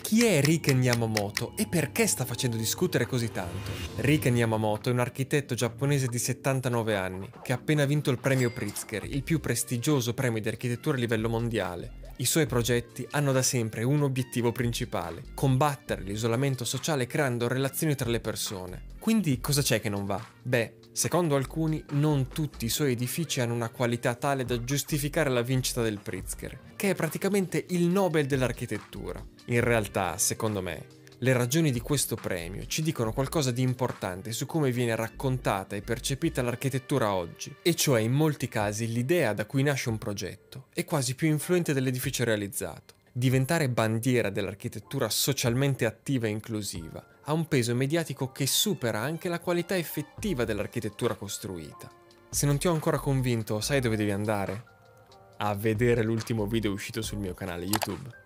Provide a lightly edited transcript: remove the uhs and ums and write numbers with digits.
Chi è Riken Yamamoto e perché sta facendo discutere così tanto? Riken Yamamoto è un architetto giapponese di 79 anni che ha appena vinto il premio Pritzker, il più prestigioso premio di architettura a livello mondiale. I suoi progetti hanno da sempre un obiettivo principale: combattere l'isolamento sociale creando relazioni tra le persone. Quindi cosa c'è che non va? Beh, secondo alcuni, non tutti i suoi edifici hanno una qualità tale da giustificare la vincita del Pritzker, che è praticamente il Nobel dell'architettura. In realtà, secondo me, le ragioni di questo premio ci dicono qualcosa di importante su come viene raccontata e percepita l'architettura oggi, e cioè in molti casi l'idea da cui nasce un progetto è quasi più influente dell'edificio realizzato. Diventare bandiera dell'architettura socialmente attiva e inclusiva ha un peso mediatico che supera anche la qualità effettiva dell'architettura costruita. Se non ti ho ancora convinto, sai dove devi andare? A vedere l'ultimo video uscito sul mio canale YouTube.